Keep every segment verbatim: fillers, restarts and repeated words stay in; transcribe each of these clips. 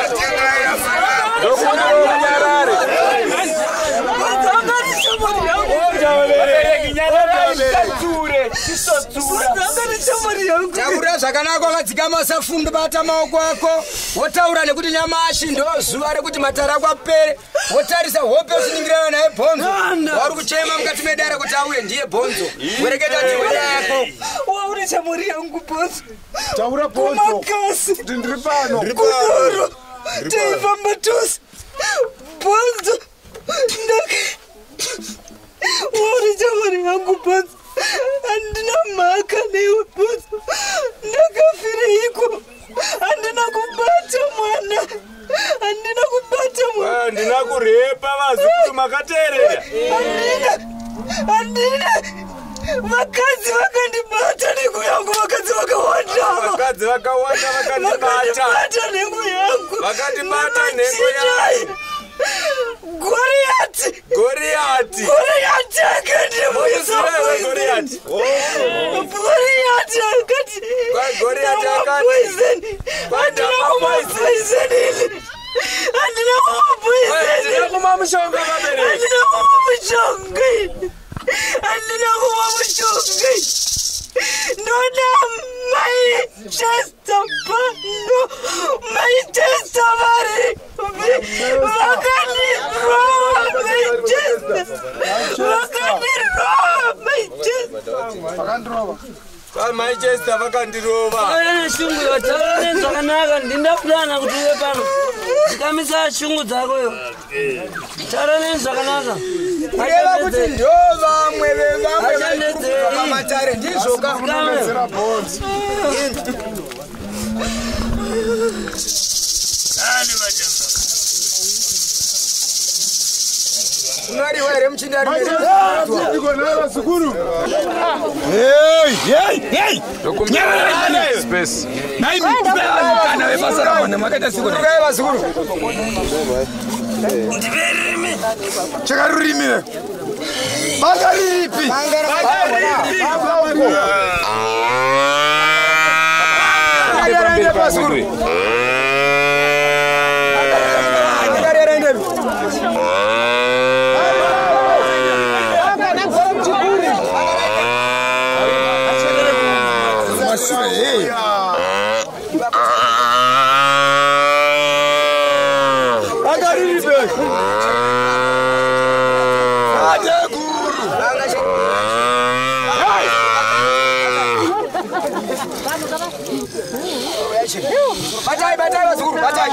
Taura zvakanaka wakadzika masafundo bata maoko ako wotaura nekuti nyamashi ndo zuva rekuti matara kwapere wotarisa hope usiningirana naye Bhonzo wari kuchema mukati medare kuti auye ndiye Bhonzo wereketa tiwaya yako wauri chamuri yangu Bhonzo taura Bhonzo kumakasi ndiri pano kudoro teifamba tose Bhonzo ndaka wauri chamuri yangu Bhonzo andina mhaka newe Bhonzo ndakafireiko andina kubata mwana andina kubata mwana andina kurepa vazuku makateerera andina andina vakadzi vakandibata nengu yangu vakadzi vakawanda vakadzi vakawanda vakandibata nengu yangu vakandibata nengu yangu Goliath Goliath Goliath akati Goliath Goliath akati Goliath akati poison andina poison ile andina poison andina kuma mushonga babere andina kuma mushonga andina kuma mushonga Nona mai chesta pando mai chesta mari vakani roa mai chesta vakani roa mai chesta vakani roa kwa mai chesta vakani roa ane shungu yotara zvakanaka ndindaplana kuti uye pano ndikamisa shungu dzako yo tara ne zvakanaka kureva kuti ndo vamwe vevamwe vari matare ndizvoka kunomedzera Bhonzo unariwa here muchindari ndikonara zukuru hey hey hey nyara space nai kana webasa ramana makaita siko ndikaiva zukuru ndiverimi chakarurimi bangaripi bangaripi bangaripi Batai, batai, Bazukuru, batai.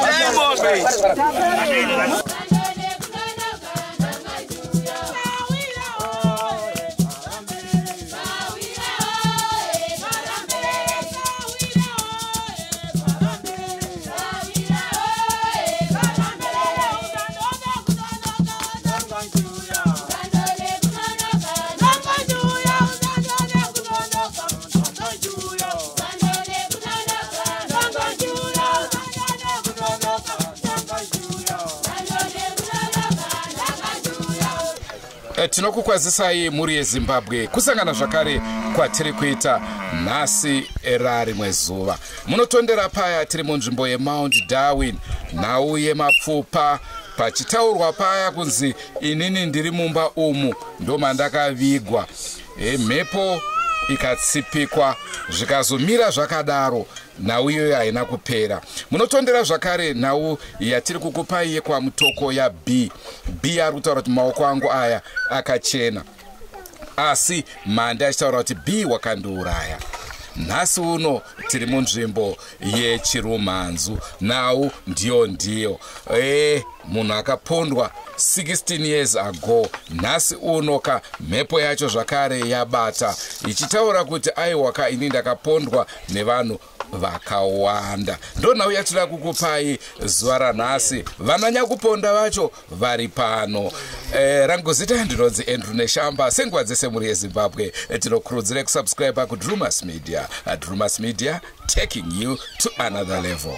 Tinokukwazisai muri yeZimbabwe kusangana zvakare kwatiri kuita nhasi rari mwezuva. Munotondera paya tiri munzvimbo yeMount Darwin, nhau yemapfupa, pachitaurwa paya kunzi inini ndiri mumba umu ndo mandakavigwa. E, mhepo ikatsipikwa zvikazomira zvakadaro, nhau iyoyo haina kupera. Munotondera zvakare nhau yatiri kukupai yekwamutoko ya B. B ari kutaura kuti maoko angu aya akachena, asi mhanda achitaura kuti B wakandiuraya. Nhasi uno tiri munzvimbo yeChirumhanzu, nhau ndiyo ndiyo. E, munhu akapondwa sixteen years ago. Nhasi uno ka mhepo yacho zvakare yabata ichitaura kuti aiwaka ini ndakapondwa nevanhu vakawanda. Ndo nhau yatira kukupai zuva ranhasi. Vananyakuponda vacho vari pano. E, rangu zita ndinonzi Andrew Neshamba. Senguva dzese muri yeZimbabwe tinokurudzira kusubscribe kuDrumas Media. Drumas Media, taking you to another level.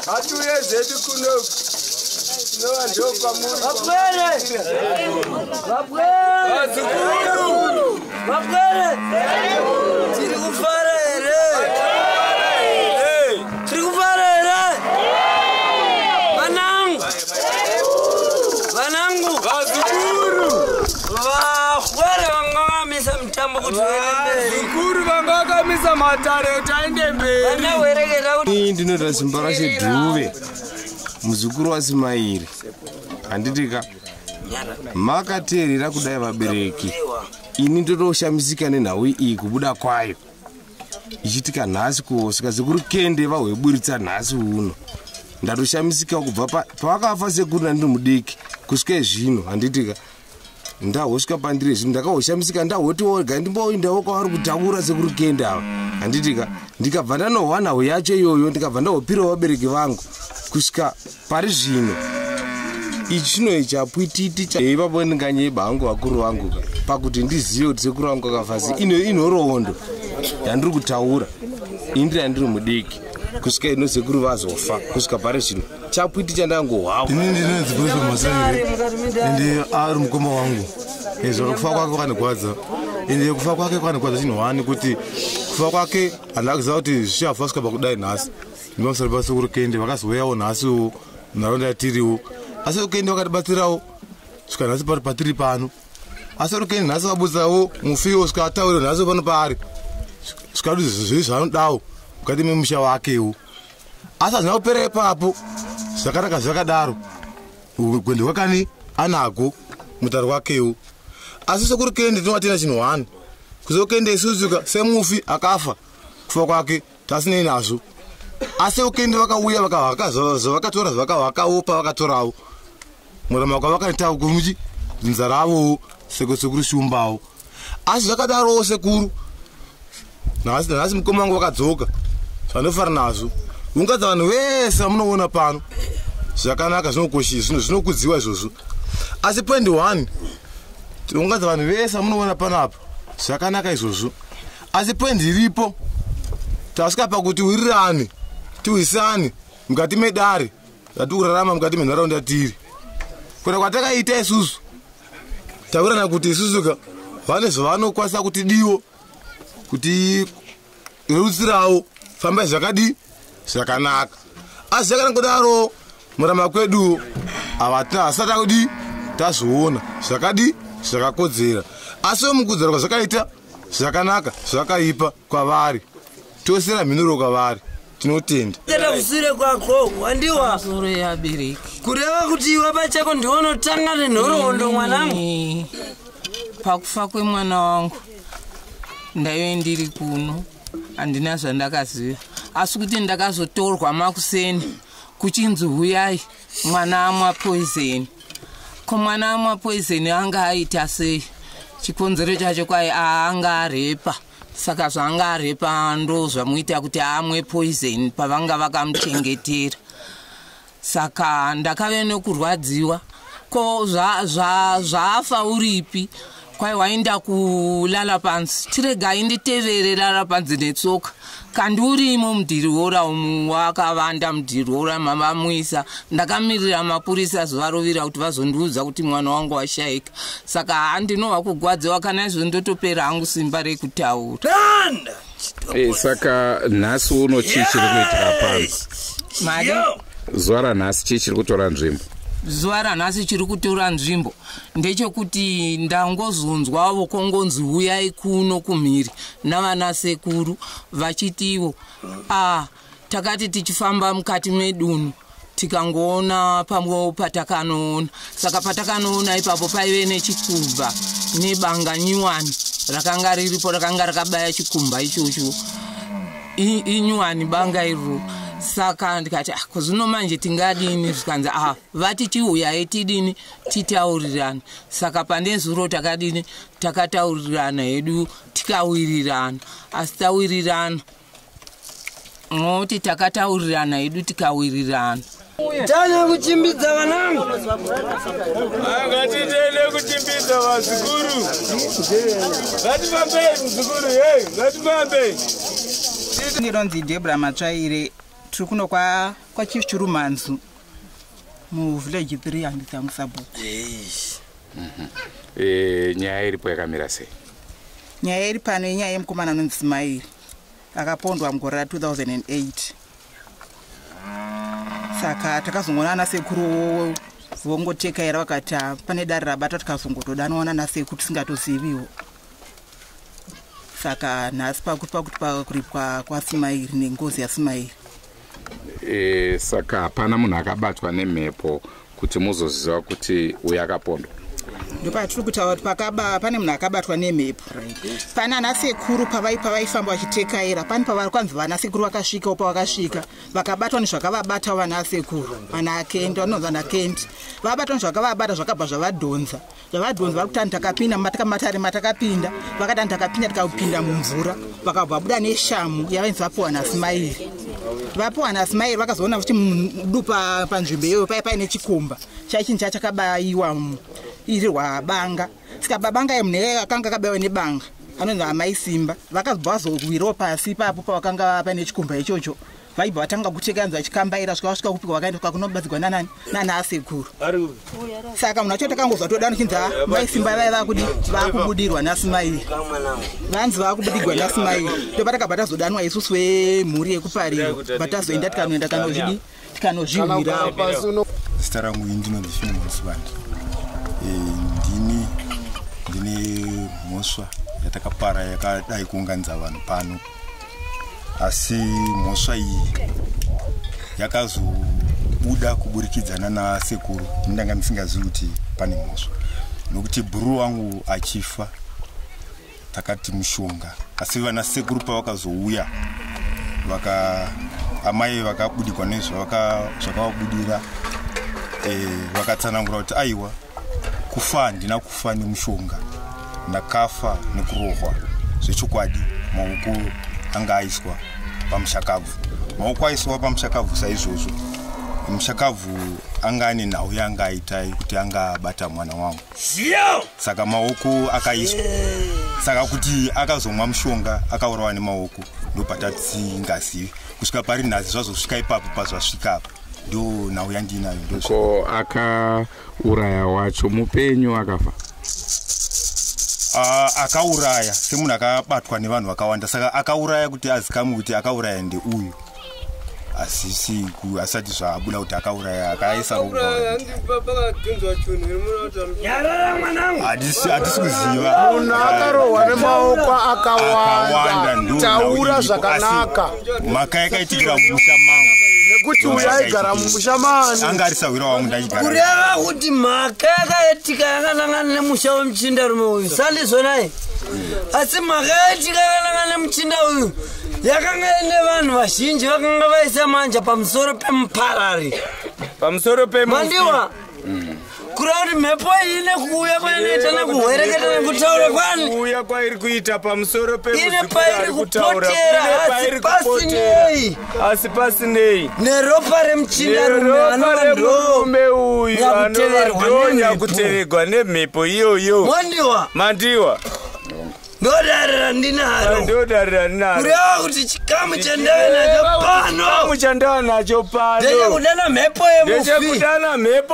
Hatuye zetu kuno. No ndo kwamuri. Vapwere. Vapwere. Vazukuru. Vapwere. Tiri kufara here. Tiri kufara here. Vanangu. Vanangu. Vazukuru. Vapwere vangamisa mtambo kuti wende. Vazukuru vangamisa matare taende mberi. Vana werekera kuti. Ini ndinoda simba rachidhuve. Muzukuru waSimairi. Handitika makateerera kudai vabereki. Ini ndotoshamisika nenhau iyi kubuda kwayo. Ichitika nhasi kusvika sekuru Kende vahweburitsa nhasi uno. Ndatoshamisika kubva pavakafa sekuru nandiri mudiki kusvika zvino. Handitika ndahosvika pandiri zvino ndakahoshamisika ndahotiwo ga ndimboindawo kwavari kutaura sekuru Kende ava. Handitika ndikabva ndanohwa nhau yacho iyoyo ndikabva ndahopirawo vabereki vangu kusvika pari zvino. Ichi chino chapwititi ipapo ndinganyeba hangu vakuru vangu pakuti ndizive kuti sekuru vangu akafasi ino inhoroondo yandiri kutaura indira ndiri mudiki kusvika ino sekuru vazofa kusvika pari zvino chapwiti chandangohwawo. Ini ndinonzi Bruce Masaire ende ari mukoma wangu. Ezvo kufa kwake kwakandigwadza. Ende kufa kwake kwakandigwadza chinhu wani kuti kufa kwake handina kuziva kuti zvichafa kusvika pakudai nhasi. Ndimamusari pasekuru Kende vakazouyawo nhasiwo munharaunda yatiriwo. Asi Kende vakatibatsirawo svika nhasi pari patiri pano. Asi Kende nhasi vabudzawo mufiwo svika ataurira nhasi pano paari svika kuti zvizvi zvaanodawo mukati memusha wakewo. Asi hazvina kupera ipapo zvakanaka zvakadaro gwende wakani anako mutaro wakewo. Asi sekuru Kende tinovatenda chinhu wani kusekuru Kende isusuka semufi akafa kufa kwake tasinei nazvo. Asi Kende vakauya vakatora zvavakaopa vakatorawo murama kwavakaita kumuchi nzaravo sekuru Shumbawo. Asi zvakadarowo sekuru nhasi nhasi mukoma wangu vakadzoka zvanofara nazvo. Ungadza vanhu vese vamunoona pano zvakanaka zvinokoshisa zvinokudziwa izvozvo. Asi point one ungadza vanhu vese vamunoona pano apa zvakanaka izvozvo. Asi point iripo tasvika pakuti wirirane tiwisane mukati medare ratikurarama mukati menharaunda tiri. Kuna kwatakaita isusu takurana kuti isusuka vane zvavanokwanisa kuti diwo kuti rutsirawo fambai zvakadi zvakanaka. Asi zvakangodaro murama kwedu avatina hasati kudi tazoona zvakadi zvakakodzera. Asi mukudzera kwazvakaita zvakanaka zvakaipa kwavari tosera mhinuro kwavari tinotenda. Tenda kusire kwako wandiwa soro yabereki kureva kuti iwe pachako ndionotanga nenhoroondo mwanangu. Pakufa kwemwana wangu ndaive ndiri kuno handina zvandakaziva. Asi kuti ndakazotorwa makuseni kuchinzi huyai mwana amwa poizeni. Ko mwana amwa poizeni anga aita sei? Chikonzero chacho kwai anga arepa. Saka zvanga arepa ndo zvamuita kuti amwe poison pavanga vakamuchengetera. Saka ndakave nokurwadziwa. Ko zvafa uripi? Kwai waenda kulala pansi. Chiregai nditevere lala pansi netsoka. Kandi urimo mudhiri wora umu wakavanda mudhiri wora mamamuisa. Ndakamirira mapurisa zuva rovira kuti vazondiudza kuti mwana wangu washaika. Saka handinova kugwadzewa kana izvo ndotopera hangu simba rekutaura. Eh, saka nhasi uno chii chiri kuitika pano? Mari zuva ranhasi chii chiri kutora nzvimbo? Zuva ranhasi chiri kutora nzvimbo ndechekuti ndangozonzwa vokongonzi uyai kuno kumhiri navana sekuru vachitiwo ah takati tichifamba mukati medunhu tikangoona pamwe patakanoona. Saka patakanoona ipapo paive nechikumba nebanga nyuwani rakanga riripo rakanga rakabaya chikumba ichocho inyuwani banga iro. Saka ndikati ah kuzvino manje tingadini zvikanzi ah vati chiuyai tidini titaurirana. Saka pandezuro takadini takataurirana hedu tikawirirana. Asi tawirirana ngoti takataurirana hedu tikawirirana. Tanya kuchimbidza vanangu. Ngatitende kuchimbidza vazukuru. Ngatifambe muzukuru, hey, ngatifambe. Ndinonzi Debra Matsvaire tiri kuno kwa Chief Chirumanzu muvillage three handitsangu sabhuku. Nyaya iripo yakamira sei? Nyaya iri pano inyaya yemukomana anonzi Ismail akapondwa mugore ra two thousand eight. Saka takazongoona nasekuru vongotekaira vakati pane dare rabata tikazongotodanawana nasekuru tisingatoziviwo. Saka nhasi pakuti pakuti pakuripwa kwaSmail nengozi yaSmail. E, saka hapana munhu akabatwa nemhepo kuti muzoziva kuti uyu akapondwa? Ndopa tiri kutaura kuti pakaba pane munhu akabatwa nemhepo. Pane anasekuru pavaipa vaifamba vachitekaira, pane pavari kwanzi vanasekuru vakasvika upa vakasvika vakabatwa nezvakavabata vanasekuru vanakendi vanonzi vanakendi vabatwa nezvakavabata zvakabva zvavadhonza zvavadhonza vari kuti takapinda matakamatare matakapinda vakati takapinda tikapinda mumvura vakabva buda neshamu yavainzi vapiwa naSmail. Vapiwa naSmail vakazoona kuti mudu panzvimbo iyoyo pai paine chikomba chaichinji chakabayiwa irirwa banga. Saka babanga yemunhu akanga akabayiwa nebanga anonzi Amai Simba vakazobvazowirawo pasi ipapo pavakanga paine chikomba ichocho vaibva vatanga kutekanza vachikambaira svika vasvika kupika vakaenda kwakunobatsirwa nanani nanasekuru. Saka munhu acho takangozwa toda nochinzi Amai Simba vaiva kudi vakubudirwa naSmail vanzi vakubudirwa naSmail ndopa takabva tazodanwa isusu vemhuri yekupariro batazoenda tikanoenda kanozvidi tikanozvihwirawo. Zita rangu indinonzi Filimon Sibanda. ndini ndine mhosva yatakapara yakadai kuunganidza vanhu pano, asi mhosva iyi yakazobuda kuburikidza nasekuru. Ndanga ndisingazivi kuti pane mhosva nokuti bhuru wangu achifa takati mushonga, asi vanasekuru pavakazouya vaka amai vakabudikwa nezvakavabudira vakatsanangura kuti aiwa kufa handina kufa nemushonga, ndakafa nekurohwa zvechokwadi. Maoko anga aiswa pamushakabvu, maoko aiswa pamushakabvu saizvozvo mushakabvu anga ane nhau yanga aita kuti anga abata mwana wangu, saka maoko akaiswa. Saka kuti akazomwa mushonga akaurawa nemaoko ndopatatingazivi kusvika pari nhasi zvazosvika ipapo pazvasvika apa ndo nhau yandinayo. Ko akauraya wacho mupenyu akafa? Uh, akauraya semunhu akabatwa nevanhu vakawanda, saka akauraya kuti azikamwe kuti akauraya ndeuyu, asisi asati zvabuda kuti akauraya akaisa hatisi kuziva. Munhu akarohwa nemaoko akawanda, taura zvakanaka. Mhaka yakaitikira mumusha mangu nekuti uyu aigara mumusha mani anga arisawira wangu ndaigara. Kureva kuti mhaka yakaitika yakanangana nemusha wemuchindarume uyu sandizvo naye, asi mhaka yakaitika yakanangana nemuchinda uyu yakanga ine vanhu vazhinji vakanga vaisa manja pamusoro pemuparari, pamusoro pemandiwa kuri kuti mhepo ine kuuya kwainoita nekuhwereketa nekutaura kwani kuuya kwairi kuita pamusoro ine pairi kupotera asi pasinei asi pasinei neropa remuchindarume uyu anovadonya kuteverwa nemhepo iyoyo. mandiwa mandiwa ndodarira ndinaro ndodarira ndinaro kureva kuti chikamu chandave nacho pano chikamu chandava nacho pano ndechekudana mhepo yemufi ndechekudana mhepo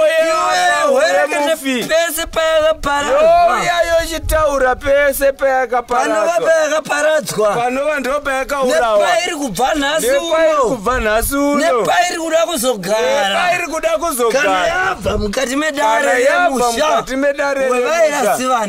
yemufi pese payakaparadzwa yayo chitaura pese payakaparadzwa panova payakaparadzwa panova ndo payakaurawa nepairi kubva nhasi nepairi kubva nhasi uno nepairi kuda kuzogara nepairi kuda kuzogara kana yabva mukati medare remusha mukati medare revairasiva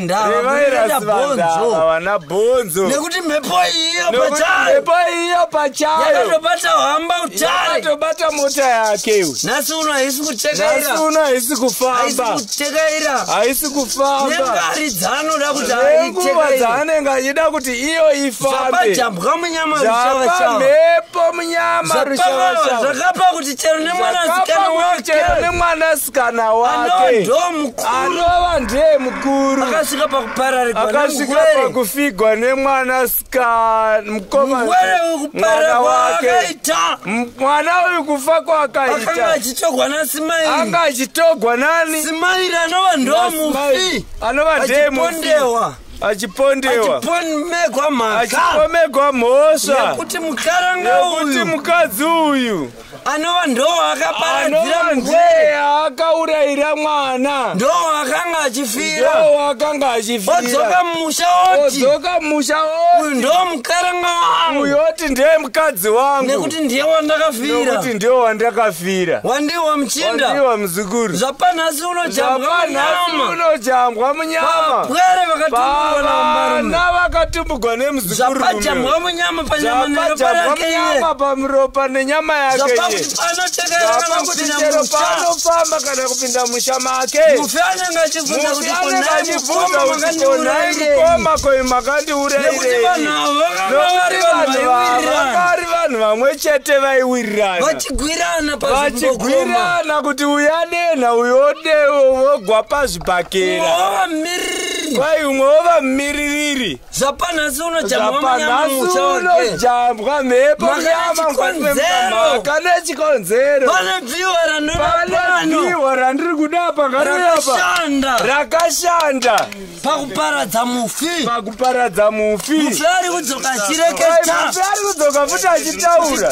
ndava na bonzo nekuti mhepo iyo pachayo mhepo iyo pachayo yakatobata hamba utare yakatobata mota yake nhasi uno haisi kutekaira nhasi uno haisi kufamba haisi kutekaira haisi kufamba nengari dzanoda kuti nenguva dzaanenge achida kuti iyo ifambe zvapajambwa munyama rushava mhepo munyama rushava zvakapa kuti chero nemwanasikana wake chero nemwanasikana wake anova ndiye mukuru akasvika pakupararikwa akasvika pakufigwa nemwanasikana mukomana mwana wake mwana uyu kufa kwakaita akanga achitogwa naSmail anga achitogwa nani Smail anova ndomufi anova ndiye mufi achipondewa achipomegwa mhaka achipomegwa mhosva nekuti mukaranga uyu nekuti mukadzi uyu anova ndo akaparadzira mugwere akaurayira mwana ndo akanga achifira ndo akanga achifira odzoka mumusha oti odzoka mumusha uyu ndo mukaranga wangu uyu oti ndiye mukadzi wangu nekuti ndiye wandakafira nekuti ndiye wandakafira wandiwa mchinda wandiwa muzukuru zvapanhasi unojambwa munyama unojambwa munyama pwere vakatumburwa vana vakatumbugwa nemuzukuru zvapajambwa munyama panyama neropa pamuropa nenyama yake panofamba kana kupinda musha make mufi anenge achibvunza kuti konai koi makandiurayirei vakari vanhu vamwe chete vaiwirirana vachigwirana vachigwirana kuti uyadenha uyogwa pazvibhakera kwai umwe wova mumiririri zvapanhasi unojambwa mhepo nyamamaka nechikonzero pane bhiwa randiri kuda pakareapa rakashanda pakuparadza mufi pakuparadza mufi mufi ari kudzoka achireketa mufi ari kudzoka futi achitaura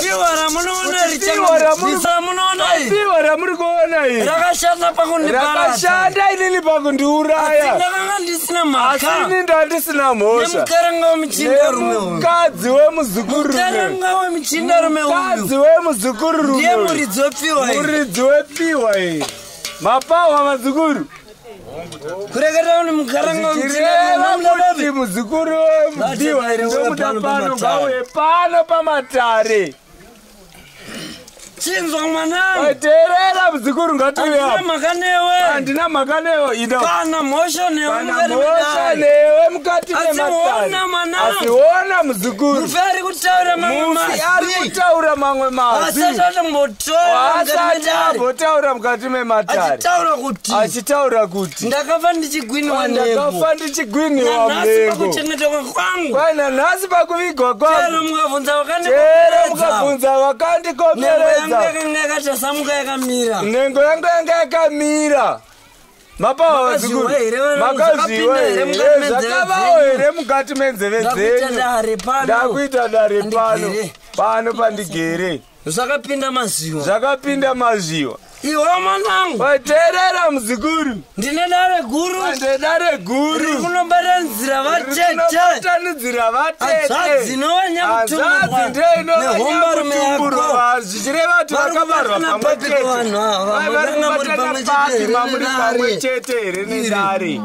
bhiwa ramuri kuona iri rakashanda pakundiparadza rakashanda inini pakundiuraya ndakanga ndisina mhaka asi ini ndandisina mhosva nemukaranga wemuchindarume uyu mukadzi wemuzukuru mukaranga wemuchindarume uyu mukadzi wemuzukuru rume ndiye muridzi wepiwa iyi muridzi wepiwa iyi mapawa mazukuru kureketa kuti mukaranga wemuchindarume muzukuru wemupiwa iri ndomuda pano ngauye pano pamatare chinzwa mwanangu teerera muzukuru ngatiuya andina mhaka newe andina mhaka newe ida kana mhosva newe mhosva newe mukati mematare asiona muzukuru mufi ari kutaura mamwe mufi ari kutaura mamwe mazi asati ambotaura mukati mematare achitaura kuti achitaura kuti ndakafa ndichigwiniwa nepo ndakafa ndichigwiniwa mlengo pakuchengetwa kwangu kwaina nhasi pakuvigwa kwangu chero mukabvunza chero mukabvunza vakandikomeredza yakatasamuka yakamira nhengo yangu yanga yakamira mapawa vazukuru makazviwa here zvakavawo here mukati menzeve dzenyu ndakuita dare pano pano pandigere zvakapinda maziwa zvakapinda mazviwa iwe mwanangu wateerera muzukuru ndine dare guru ndine dare guru kunobatanzira vatetebatanzira vatete dzinovanyamutumburwa nehombarumeyakomba zvichireva kuti vakabarwa pamwe chete vari kubatana papi mamuri pamwe chete here nedare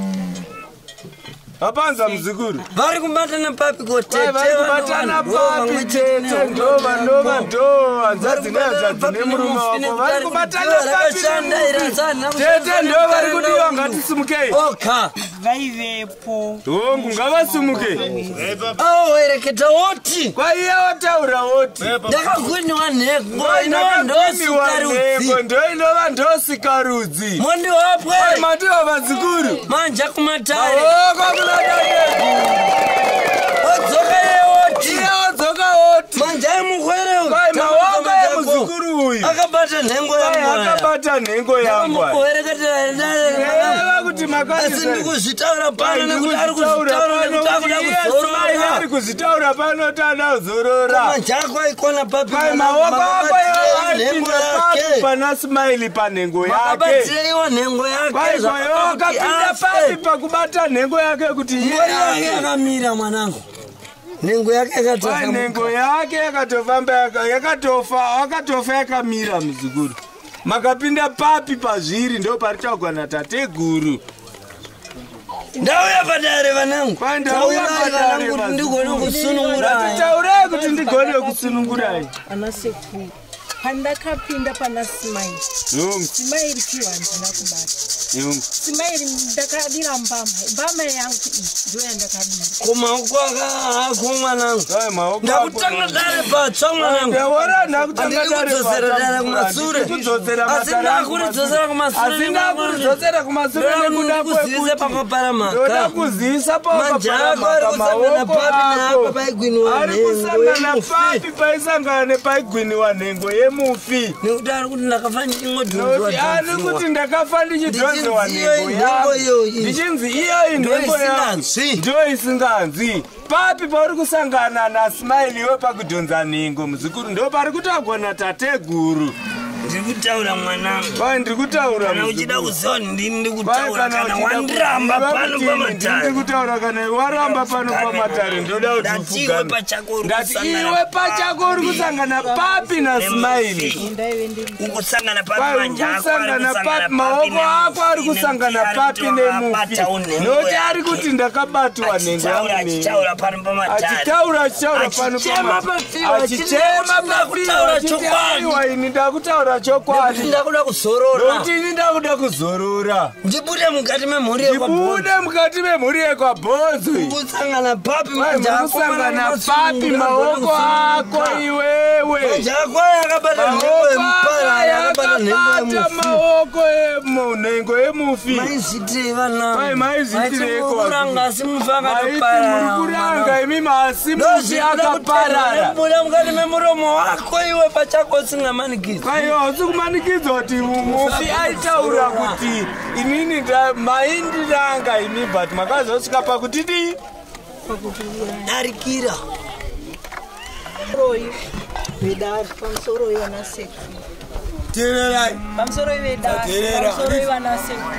vapanza muzukuru vari kubatana papi kotevari kubatana papi tete ndova ndova ndo hanzadzi nehanzadzi nemurume wako vari kubatana papi tete ndo vari kudiwa ngatisimukei vaivepo hongu ngavasimuke awereketa woti kwaiye wataura woti ndakagwiniwa nhengo ndo inova ndosikarudzi mondiwapwe mandiwa vazukuru manja kumatare odzoka yewoti odzoka woti manjai mukwere maoko emuzukuru uyu akabata nhengo akabata nhengo yangueva kuti makasi ndikuzvitaura pano nekuti ari kuzvitaura nekuti akuda kuzorora ari kuzvitaura pano tada kuzorora manjako aikona papi maoko ako aipinda papi pana smaili panhengo yake akabatiraiwa nhengo yake akapinda papi pakubata nhengo yake kuti ngori yake yakamira mwanangu nhengo yake yakatofa nhengo yake yakatofamba yakatofa akatofa yakamira muzukuru makapinda papi pazviri ndo parichagwa natate guru ndauya padare vanangu ndauya padare kuti ndigone kusunungurai taurai kuti ndigone kusunungurai ana sekuru pandakapinda pana simairi simairi piwa handina kubata simairi ndakadira mbama mbama yangu iyi ndo yandakadira kumaoko ako mwanangu ndakutanga dare patsva mwanangu andikudzosera dare kumasure asi ndakuridzosera kumasure kumasure nekuda kwekuzivisa pakapara mhaka kuzivisa manjako ari kusangana papi neapa paigwiniwa nhengo papi paisangana nepaigwiniwa nhengo yemufi nekuti ari kuti ndakafa ndichimwe dhunzwa ari kuti ndakafa ndichidhonza nhengo yako ndichinzi iyoyi nhengo yako ndo isinganzwi papi pauri kusangana naSmile iwe pakudhonza nhengo muzukuru ndo pari kutagona tateguru ndikutaura mwanangu pai ndikutaura kana uchida kuziva ndini ndikutaura kana wandiramba pano pamatare ndikutaura kana waramba pano pamatare ndoda kuti iwe pachako ndati iwe pachako uri kusangana papi naSmile ukusangana papi manjakusangana papi maoko ako ari kusangana papi nemufi noti ari kuti ndakabatwa nhengo yangu achitaura pano pamatare achitaura achitaura pano pamatare achichema papi ini ndakutaura chokwadi ndakuda kuzorora noti ini ndakuda kuzorora ndibude mukati memhuri yekwabhonzo ndibude mukati memhuri yekwabhonzo kusangana papi kusangana papi maoko ako iwewe manjako yakabata nhengo yempara yakabata maoko emunhengo yemufi maizitire vana mai maizitire kurangasi mufi akatoparara kuranga imi masi mufi akaparara ndibude mukati memuromo wako iwe pachako usingamanikiza usi kumanikidzwa kuti mufi aitaura kuti inini maindilanga imi but makazosvika pakuti dii darikira vedari pamusoro ivanasekuru tererai pamusoro ivedapamusoro ivanasekuru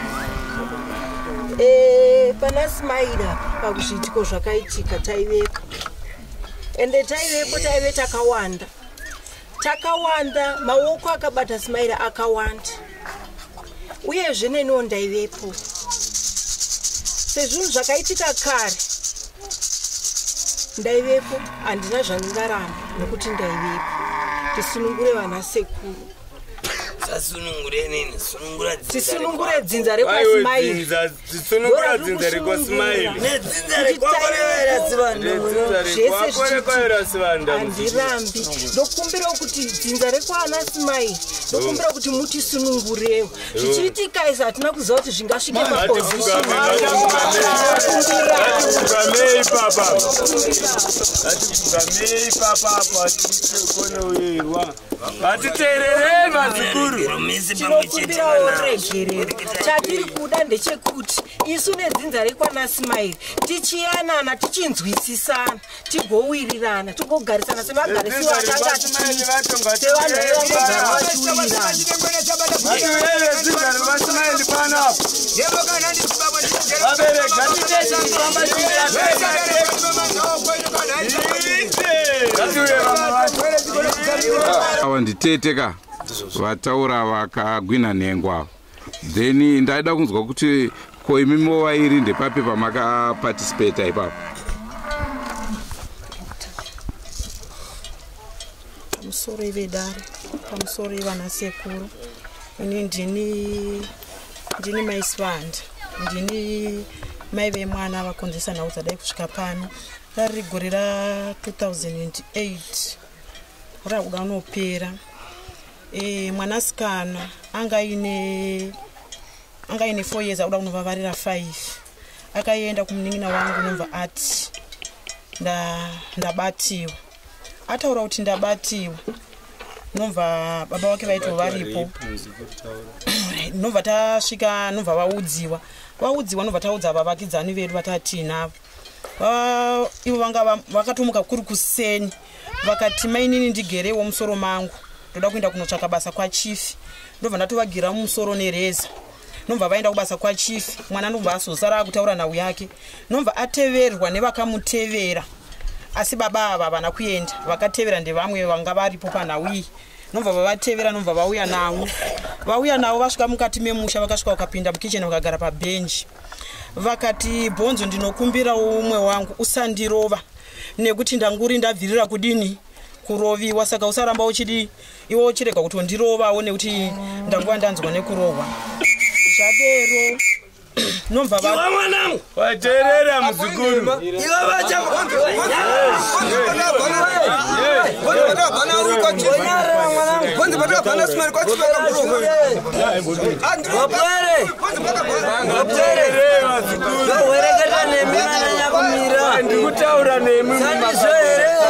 pana Smaila pakuzviitiko zvakaitika taiveka ende taivepo taive takawanda takawanda maoko akabata Smaila akawanda uyezve neniwo ndaivepo sezvinhu zvakaitika kare ndaivepo handina zvandingaramba nekuti ndaivepo tisunungure vanasekuru sasunungure nini sunungura tisunungure dzinza rekwasmaili tisunungura dzinza rekwasmaili nedzinza rekwakorevera sivanda handirambi ndokumbirawo kuti dzinza rekwana Smaili ndokumbira kuti mutisunungurewo zvichiitika izvi hatina kuziva kuti zvingasvike papozishoni vatiteererei vazukuru tinokumbirawo regerero chatiri kuda ndechekuti isu nedzinza rekwana Smaili tichiyanana tichinzwisisana tigowirirana tigogarisana sevagarisi vatanga tichiita sevanhu vevangogara vachiwirirana ava nditeteka vataura vakagwina nhengo avo then ndaida kunzwa kuti ko imi movairi ndepapi pamakapatisipeta ipapo pamusoro ivedare pamusoro ivanasekuru ini ndini ndini maisivanda ndini mai vemwana vakonzesa nhau dzadai kusvika pano rari gore ra two thousand eight rakuda unopera e, mwanasikana anga ine anga ine four years akuda kunovavarira five akaenda kumunin'ina wangu nomva ati nda ndabatiwa ataura kuti ndabatiwa nomva baba wake vaito varipo nomva tasvika nomva vaudziwa vaudziwa nomva taudza vavakidzani vedu vatatinavo ivo vanga vakatomuka kuri kuseni vakati mainini ndigerewo musoro mangu ndoda kuenda kunotsvaka basa kwachifi ndobva ndatovagira mumusoro nereza nomva vaenda kubasa kwachifi mwana ndobva azozara akutaura nhau yake nomva ateverwa nevakamutevera asi baba ava havana kuenda vakatevera ndevamwe vanga varipo panhau iyi nomva vavatevera nomva vauya navo vauya navo vasvika mukati memusha vakasvika vakapinda mukicheni vakagara pabhenji vakati bhonzo ndinokumbirawo umwe wangu usandirova nekuti ndanguri ndabvirira kudini kuroviwa saka usaramba uchidi iwe uchirega kuti ndirovawo nekuti ndanguva ndanzwa nekurohwa zvadero nomva mwanangu wateerera muzukuru iwe vacha ndikutaura nemi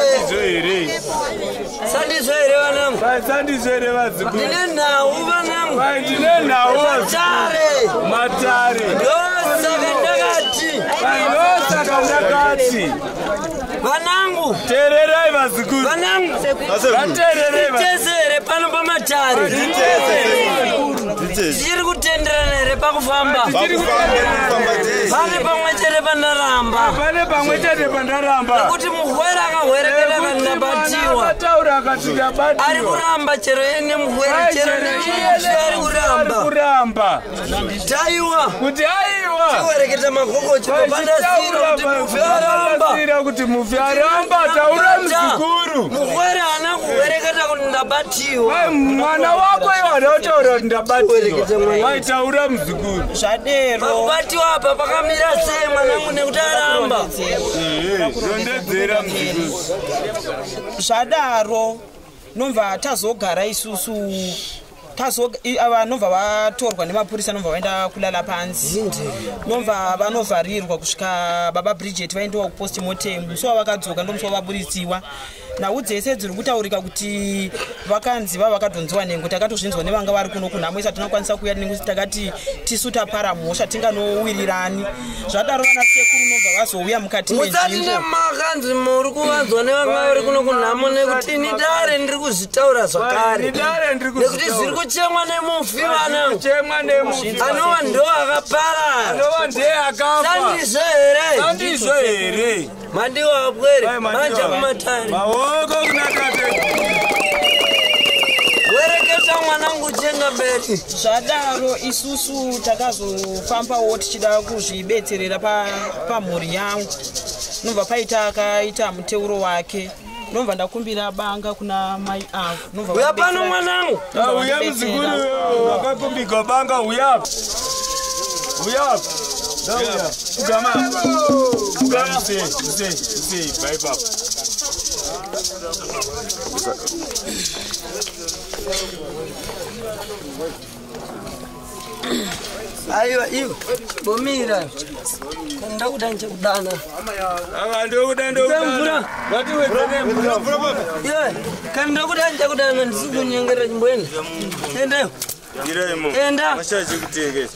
sandizo here vanangu sandizo here vazukuru ndine nhau vanangu vanangu matare matare ndosaka ndakati ndosaka ndakati vanangu tererai vazukuru vanangu vatererai titezere pano pamatare tiri kutenderana here pakufamba pane pamwe chete pandaramba pane pamwe chete pandaramba nekuti mugwere akahwerekera kandabatiwa ari kuramba chero ene mugwere chero ari kuramba kuramba taiwa kuti aiwa tiwereketa magogochi pandasira kuti mufi aramba kuti mufi aramba taura muzukuru mugwere haana kuwereketa kuti ndabatiwa mwana wako iwo adautaura kuti ndabatiwa waitaura muzukuru zvadero pakubatiwa apa pakamira sei mwanangu nekuti aramba ndondedzera muzukuru zvadaro nomva tazogara isusu ava nomva vatorwa nemapurisa nomva vaenda kulala panzi nomva vanovharirwa kusvika baba Bridget vaendewa kupostmortem so vakadzoka ndomusi wavaburisiwa nhau dzese dziri kutaurika kuti vakanzi vava vakadhonziwa nhengo takatozvinzwa nevanga vari kuno kunhamo isati tinokwanisa kuya nekuti takati tisu tapara mhosva tinganowirirani zvadaro vana sekuru nomva vazouya mukati menzvimbo makanzi muri kuvanzwa nevanga vari kuno kunhamo nekuti ini dare ndiri kuzvitaura zvakare nekuti zviri kuchemwa nemufi vana anova ndo akapara sandizvo here sandizvo here mandiwa apwere manja kumatare maoko kunatate wereketa mwanangu chenga mberi zvadaro isusu takazofambawo tichida kuzvibetserera pamhuri yangu nomva paita akaita muteuro wake nomva ndakumbira banga kuna mai avo uya pano mwanangu uya muzukuru wakakumbirwa banga uya uya Ugama. Ugama say, say, say, bye bye. Ayo, iyo, bomira. Kanda udanje kudana. Anga ndo kudanda kudana. Wati wetane mvura mvura baba. Yo, kanda kudanje kudana ndisukunyengera chimbweni. Enda. Ngira imo. Enda. Mashaje kutengeza.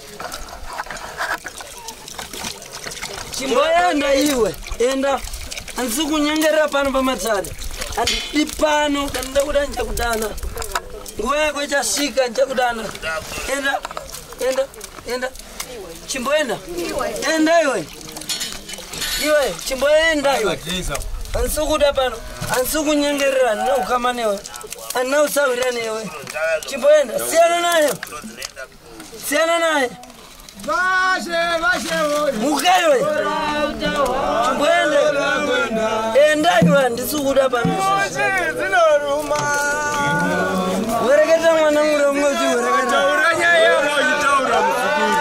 Chimboenda iwe, enda. Andisukunyengerera pano pamatare. Andi pano kanda kudanje kudana. Nguva yako ichasvika ndichakudana. Enda. Enda, enda. Chimboenda. Enda iwe. Iwe, chimboenda iwe. Ansukuda pano. Ansukunyengerera na ukama newe. Ana usawira newe. Chimboenda. Siana naye. Siana naye. Vashe, vashe woy. Mukewe. Chimboenda. Enda iwe ndisukuda pano. Zinoruma. Wereketa mwana ngure mmozi wereketa. Uranya yemo yitaura muzukuru.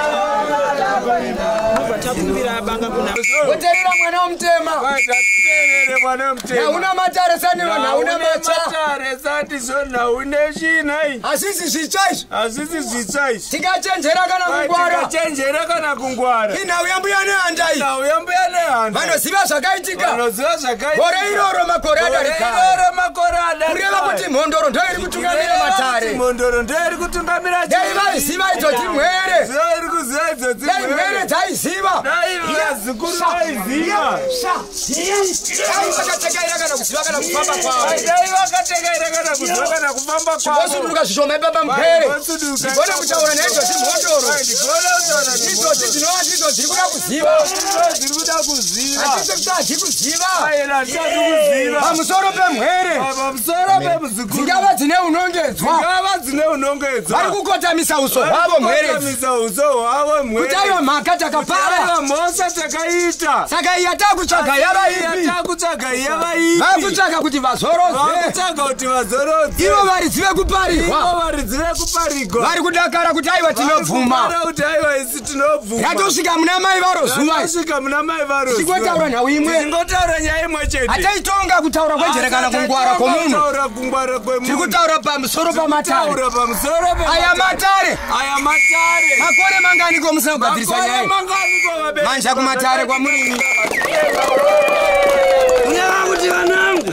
Takumbira banga kuna. Woterera mwana womtema. Waterere mwana womtema. Na una matare sani na una macha. Matare sati zona une shinai. Asisi zvichaishi. Asisi zvichaishi. Tikachenjera kana kungwara. Tikachenjera kana kungwara. Ina uyambuya nehandai. Ina uyambuya nehandai. Vanoziva zvakaitika. Vanoziva zvakaitika. Gore iroro makore adarika. Iroro makore adarika. Kureva kuti mhondoro ndio iri kutungamira matare. Mhondoro ndio iri kutungamira. Dai vaiziva idzo timwere. Iri kuziva idzo timwere. Dai mwere dzaiziva. Dai vazukuru vaiziva. Dai vakatekaira kana kuziva kana kufamba kwavo. Dai vakatekaira kana kuziva kana kufamba kwavo. Vosuduka zvishoma baba mupere. Ndikone kutaura nedzo dzimhondoro. Ndikone kutaura nedzo dzinova ndidzo dziri kuda kuziva. Dziri kuda kuziva. Handisi kuti hadziri kuziva. Handisi kuziva. Pamusoro pemwere. Pamusoro pemuzukuru. Dzingava dzine unongedzwa. Dzingava dzine unongedzwa. Vari kukotamisa uso hwavo mwere. Kukotamisa uso hwavo mwere. Kuti aiwa mhaka takapara. Aiwa mhosva takaita. Saka iya takutsvaga yava ipi. Takutsvaga yava ipi. Vakutsvaga kuti vazorodze. Vakutsvaga kuti vazorodze. Ivo varidzive kuparirwa. Ivo varidzive kuparirwa. Vari kudakara kuti aiwa tinobvuma. Vari kudakara kuti aiwa isi tinobvuma. Ratosvika muna mai varo zuva. Ratosvika muna mai varo zuva. Tingotaura nhau imwe. Tingotaura nyaya imwe chete. Hataitonga kutaura kwenjerekana kungwara kwomunhu. Kutaura kungwara kwemunhu. Tiri kutaura pamusoro pamatare. Kutaura pamusoro pamatare. Aya matare. Aya matare. Makore mangani ko musina kugadzirisa nyaya. Makore mangani ko vabe. Manja kumatare kwa murini. Unyanga kuti vanangu.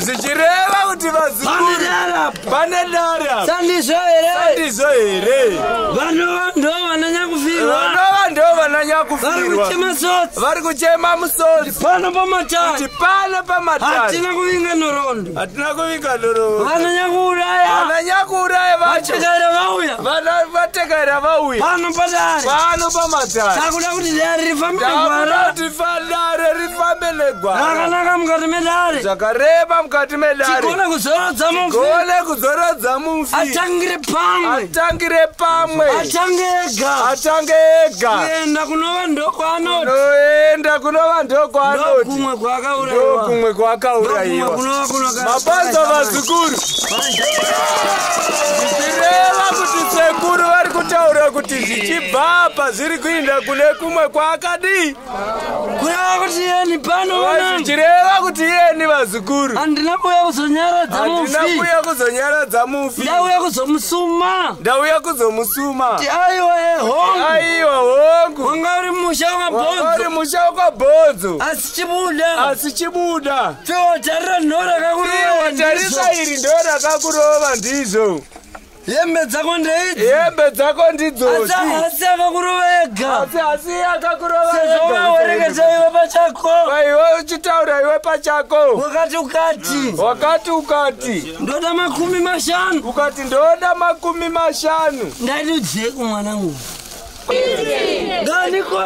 Zvichireva kuti vazukuru pane dara. Sandizo here. Sandizo here. Vanova ndo vananya kufirwa. Vanova ndo vananya kufirwa. Vari kuchema sotsi. Vari kuchema musodzi. Pano pamatani. Kuti pano pamatani. Hatina kuvinga nhoroondo. Hatina kuvinga nhoroondo. Vananya kuuraya. Vananya kuuraya vacho. Vatekaira vauya. Vatekaira vauya. Pano padare. Pano pamatani. Takuda kuti dare rifambe negwara. Takuda kuti dare rifambe negwara. Rakanaka mukati medare. Zvakareba mukati medare. Tigone kuzorodza mufi. Tigone kuzorodza mufi. Atangire pamwe. Atangire pamwe. Atange ega. Atange ega. Kuenda kunova ndoko anoti. Kuenda kunova ndoko anoti. Ndokumwe kwakaurayiwa. Ndokumwe kwakaurayiwa. Kunova kunova. Mabasa vazukuru. Zvichireva kuti sekuru vari kutaura kuti zvichibva apa zviri kuenda kune kumwe kwakadi. Kureva kuti yeni pano vanangu. Zvichireva kuti yeni vazukuru. Handina kuuya kuzonyaradza mufi. Handina kuuya kuzonyaradza mufi. Ndauya kuzomusuma. Ndauya kuzomusuma. Kuti aiwa hongu. Aiwa hongu. Wanga uri musha wakabhonzo. Wanga uri musha wakabhonzo. Asi chibuda. Asi chibuda. Fewa tarira ndo rakakurova ndizvo. Tarisa iri ndo rakakurova ndizvo. Hembe dzako ndeidzi. Hembe dzako ndidzozi. Asi akakurova ega. Asi asi akakurova ega. Sezvo wawereketa iwe pachako. Iwe uchitaura iwe pachako. Wakati ukati. Wakati ukati. Ndoda makumi mashanu. Ukati ndoda makumi mashanu. Ndaiti udzeko mwanangu. Nganiko.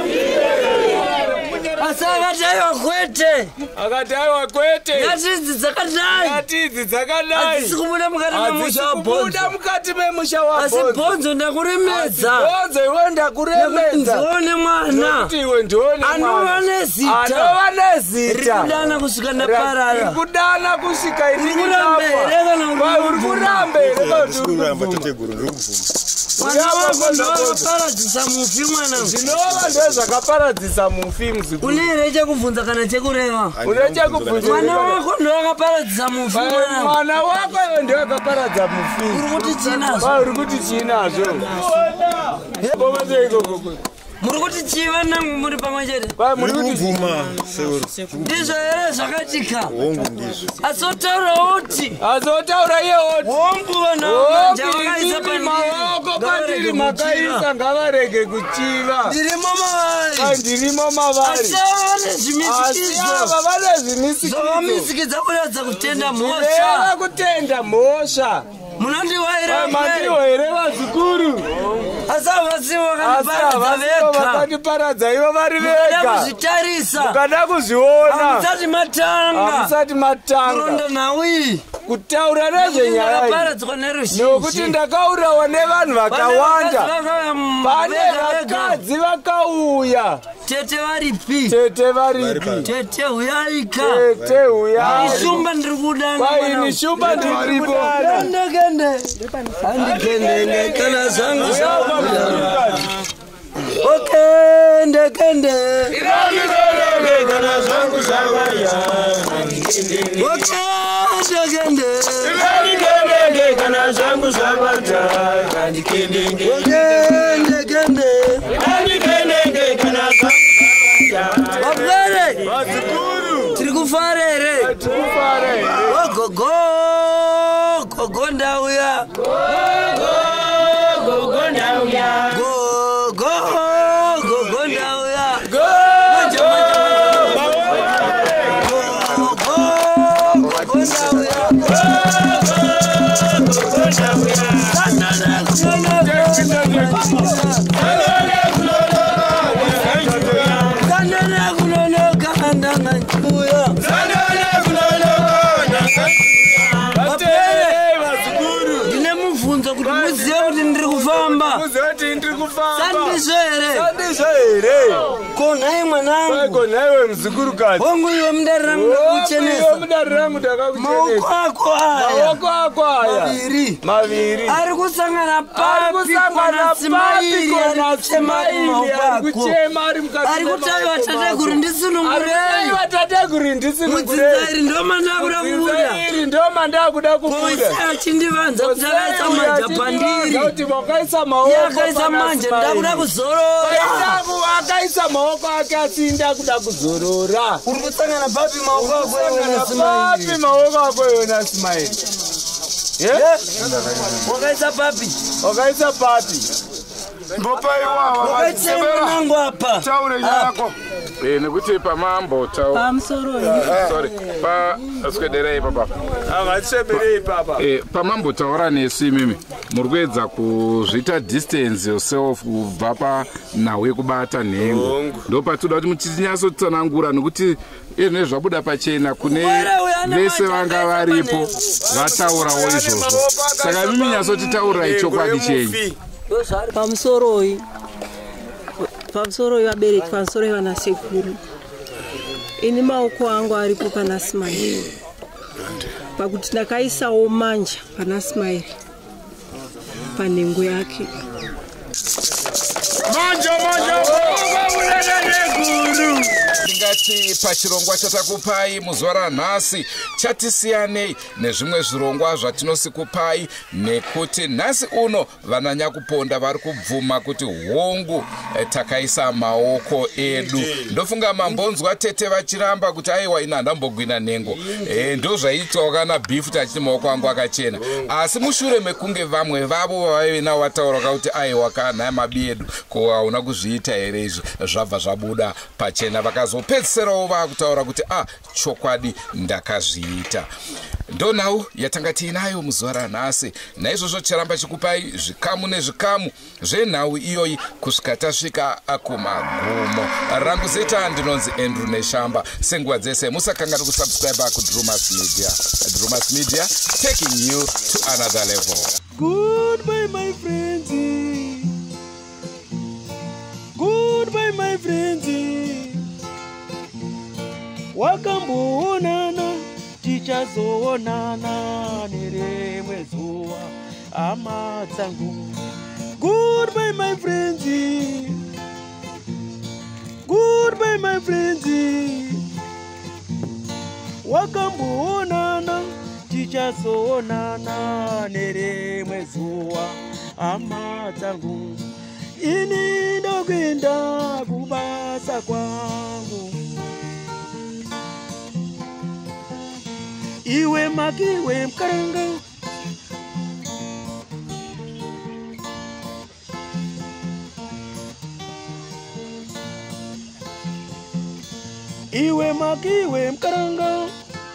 Asi akati aiwa kwete. Akati aiwa kwete. Nyatidzi dzakadai. Nyatidzi dzakadai. Hadzisi kubuda mukati memusha wabhonzo. Kubuda mukati memusha wabhonzo. Asi bhonzo ndakuremedza. Bhonzo iwe ndakuremedza. Ndione mwana. Kuti iwe ndione mwana. Anova nezita. Anova nezita. Rikudana kusvika ndaparara. Rikudana kusvika iri kuramba here kana uri kuramba here kana uri kuramba tateguru ndiri kuvuma. Mwana wako ndo akaparadzisa mufi mwana. Zvinova ndo zvakaparadzisa mufi muzukuru. Une here chekubvunza kana chekureva? Une chekubvunza. Mwana wako ndo akaparadzisa mufi mwana. Mwana wako iwe ndo akaparadza mufi. Uri kuti chinazvo? Uri kuti chinazvo? Bomazve ikoko. Muri kuti chiva nangu muri pamwe chete? Muri kuvuma. Ndizvo here zvakatika? Hongu ndizvo. Asotaura oti. Asotaura iye oti. Hongu vanhu vamanja vakaisa maoko kwandiri makaisa ngavarege kuchiva. Ndirimo mavari. Ndirimo mavari. Asi ava nezvimisikidzo. Asi ava vane zvimisikidzo. Zvavamisikidza kuratidza kutenda mhosva. Zvireva kutenda mhosva. Munondiwaira mandiwaire vazukuru. Asi havasivo vakatiparadza vega. Vakatiparadza ivo vari vega. Mukada kuzvitarisa. Mukada kuzviona. Hamusati matanga. Hamusati matanga. Kuronda nhau iyi. Kutaura nezvenyaya iyi. Ndakaparadzwa neruzhinji. Nokuti ndakaurawa nevanhu vakawanda. Pane vakadzi vakauya. Tete varipi? Tete varipi? Tete huyaika. Tete huyaika. Ishumba ndiri kudana. Kwai ishumba ndiripo. Kende kende. Handi kende kana zangu zabuya. Okende kende. Kende kana zangu zabuya. Okende kende. Kende kana zangu zabuya. Kende kende. Okende kende. Kende kana Wapere. Wazukuru. Tiri kufara here. Tiri kufara here. Gogo. Gogo ndauya. Gogo. Gogo ndauya. Gogo. Gogo ndauya. Gogo. Gogo. Gogo ndauya. Gogo ndauya. Sandana kunono. Sandana kunono kanda nchuya. Sandana kunono kanda nchuya. Batele vazukuru. Ndine mubvunzo kuti muzive kuti ndiri kufamba. Muzive kuti ndiri kufamba. Sandizvo here. Sandizvo here. Konhai mwanangu. Konhai we muzukuru. Hongu iwe mudari rangu ndakuchenesa. Iwe mudari rangu ndakakuchenesa. Maoko ako aya. Maoko ako aya. Maviri. Maviri. Ari kusangana papi kona simairi kutaiwa tateguri ndisunungureiwa tateguri ndisunungureiri ndomandaakuda kubuda ndomandakuda kubuda achindivanza kuti akaisa manja pandiri yakaisa manje ndakuda kuzorora akaisa maoko ake asi ndakuda kuzorora uri kutsangana papi maoko ako papi maoko ako iwona Smaili wakaisa papi wakaisa papi mbopaiwawaangu apa taure yako Eh, nekuti pamambo tau pamusoro sorry pa aswederei papa avatsveberei papa eh pamambo taura nesi mimi muri kuedza kuzviita distance yourself kubva pa nawe kubata nhengo ndopatoda kuti muchinyasotsanangura nekuti ine zvabuda pachena kune vese vanga varipo vataurawo izvozvo saka mimi nyasotitaurirai chokwadi chenyu pamusoroi pamusoro vabereki pamusoro vanasekuru ini maoko angu aripo pana Smaili pakuti ndakaisawo manja pana Smaili panhengo yake manja manja guru ndingati pachirongwa chatakupai muzuva ranhasi chatisiyanei nezvimwe zvirongwa zvatinosikupai nekuti nhasi uno vananyakuponda vari kubvuma kuti hongu takaisa maoko edu ndofunga mambonzwa tete vachiramba kuti aiwa ina ndambogwina nhengo e, ndo zvaiitwawo kana bhifu tachiti maoko angu akachena asi mushure mekunge vamwe vavo vavaive navo vataura kuti aiwa kana mabi edu ko hauna kuzviita here izvi zvabva zvabuda pachena vakazopedzisirawo vakutaura kuti ah chokwadi ndakazviita ndonhau yatanga tiinayo muzuva ranhasi naizvozvo ticharamba chikupai zvikamu nezvikamu zvenhau iyoyi kusvika tasvika kumagumo rangu zita ndinonzi Andrew Neshamba senguva dzese musakanga kusubscribe kudrumas media Drumas Media taking you to another level. Goodbye my friends, goodbye my friends, wakamboonana tichazoonana nerimwe zuva hama dzangu. Goodbye my friends, goodbye my friends, wakamboonana tichazoonana nerimwe zuva hama dzangu. Ini ndokwenda kubasa kwangu, iwe makiwe mkaranga, iwe makiwe mkaranga,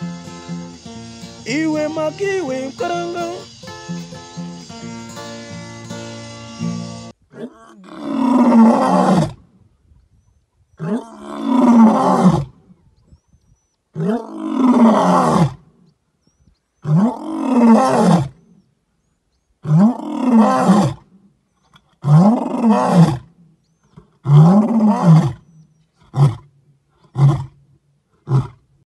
iwe makiwe mkaranga. Oh,